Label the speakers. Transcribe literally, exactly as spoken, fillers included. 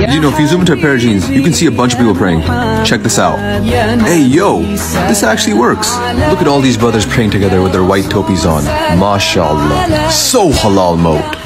Speaker 1: You know, if you zoom into a pair of jeans, you can see a bunch of people praying. Check this out. Hey, yo, this actually works. Look at all these brothers praying together with their white topis on. MashaAllah. So halal mode.